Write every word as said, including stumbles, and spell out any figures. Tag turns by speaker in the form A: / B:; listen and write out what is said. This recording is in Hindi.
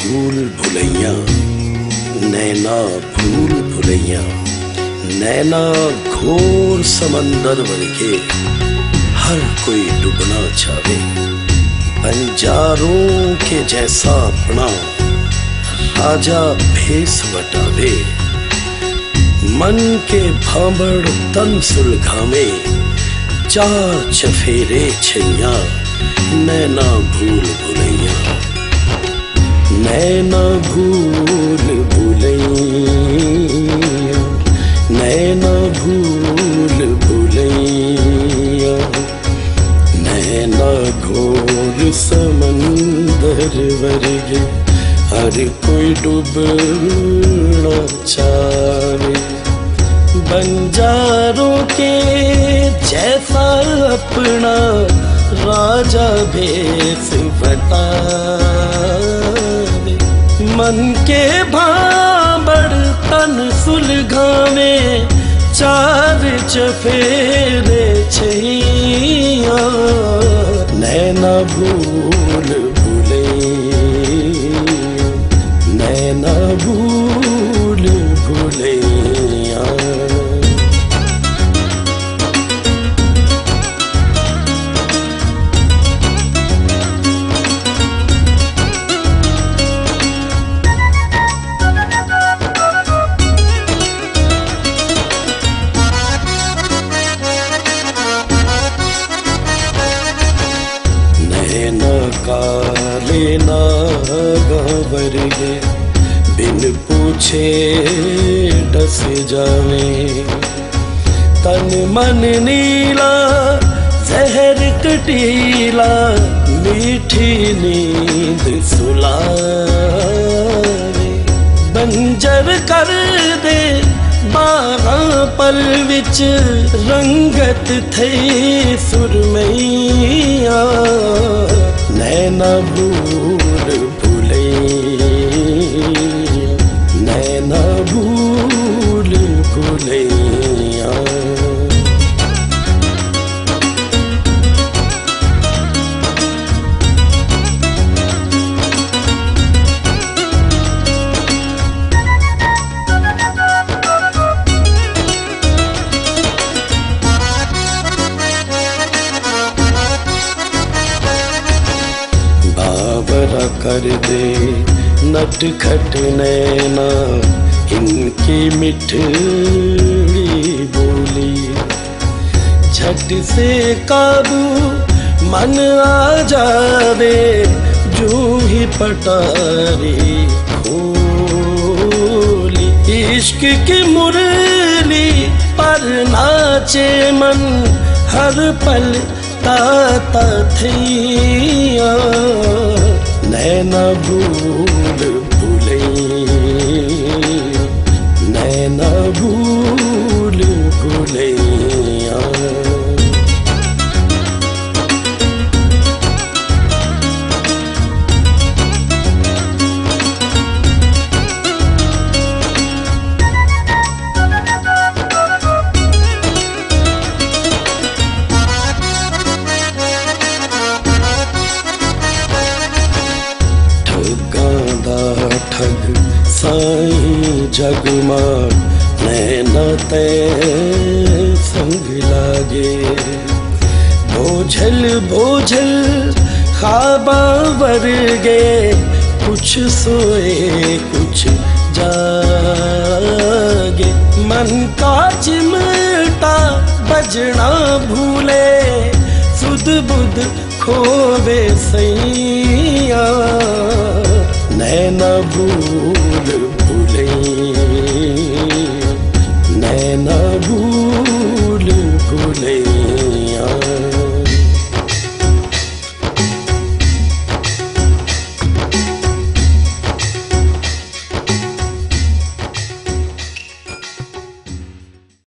A: भूल भुलैया, नैना भूल भुलैया, नैना घोर समंदर वर्गे हर कोई डूबना चाहे। बंजारों के जैसा अपना राजा भेस वटावे, मन के भांबड़ तन सुलघावे, चार चफेरे छैया, नैना भूल भुलैया, नैना भूल भुलैया, नैना भूल भुलैया, नैना घोर समंदर वर्गे हर कोई डूबना चाहे। बंजारों के जैसा अपना राजा भेस वटावे, मन के भांबड़ तन सुलघावे, चार चफेरे छैया, नैना भूल भुलैया, नैना भूल भुलैया। नैना काले नागवरगे बिन पूछे डस जावे, तन मन नीला जहर कटीला, मीठी नींद सुलावे। बंजर कर दे बारह पल विच रंगत थे सुरमैया, नैना भूल भुलैया, नैना भूल भुलैया। बाबरा कर दे नट खट नैना, इनकी मिठड़ी बोली, झट से काबू मन आ जावे, जो ही पटारी खोली। इश्क की मुरली पर नाचे मन, हर पल ताता थैया, नैना भूल भुलैया, नैना भूल भुलैया। ठग साईं जगमा नैना ते संग लागे, बोझल बोझल ख्वाबा वर्गे, कुछ सोए कुछ जागे। मन का चिमटा बजना भूले, सुध बुध खोवे सैया, नैना भूल